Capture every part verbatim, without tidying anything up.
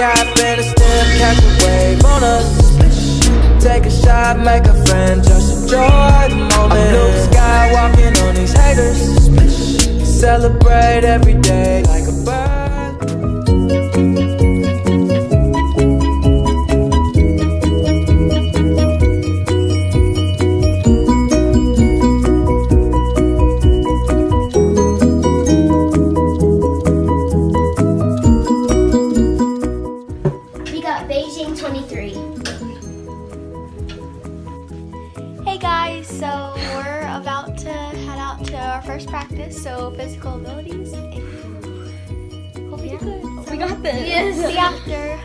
cap and a step, catch a wave on us. Take a shot, make a friend, just enjoy the moment. I'm blue sky walking on these haters. Celebrate every day like a bird. Hey guys, so we're about to head out to our first practice, so physical abilities, and hope we do good. So we got this. Yes. See you after.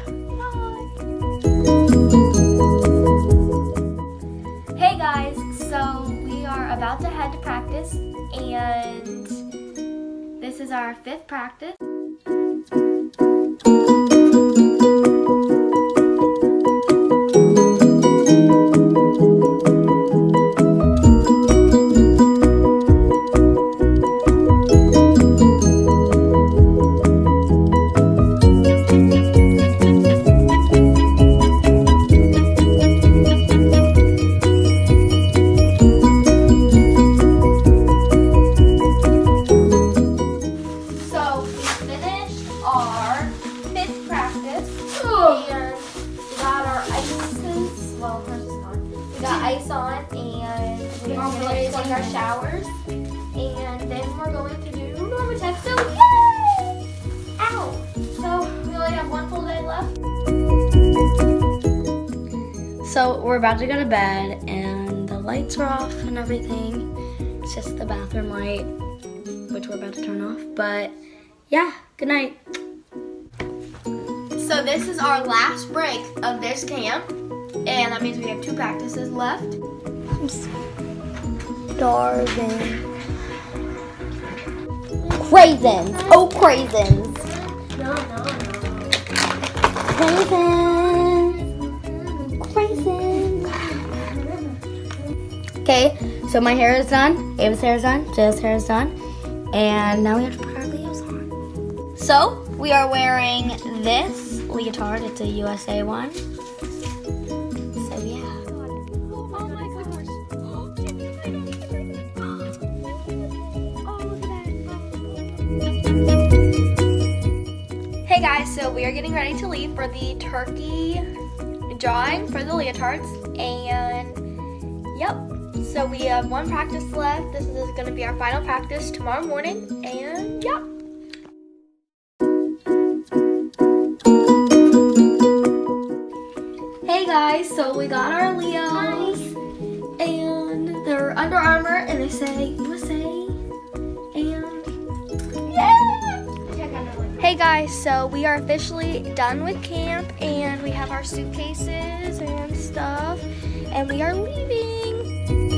Bye. Hey guys, so we are about to head to practice, and this is our fifth practice. Ice on, and we're going to take our showers, and then we're going to do normal tech. So yay! Ow! So we only have one full day left. So we're about to go to bed, and the lights are off and everything. It's just the bathroom light, which we're about to turn off. But yeah, good night. So this is our last break of this camp. And that means we have two practices left. I'm starving. Craisins. Oh, craisins. No, no, no. Craisins. Craisins. Okay, so my hair is done. Ava's hair is done. Jill's hair is done. And now we have to put our Leos on. So we are wearing this leotard. It's a U S A one. Hey guys, so we are getting ready to leave for the turkey drawing for the leotards, and yep, so we have one practice left. This is going to be our final practice tomorrow morning, and yep. Hey guys, so we got our Leos, and they're Under Armour, and they say U S A, and yeah! Hey guys, so we are officially done with camp, and we have our suitcases and stuff, and we are leaving.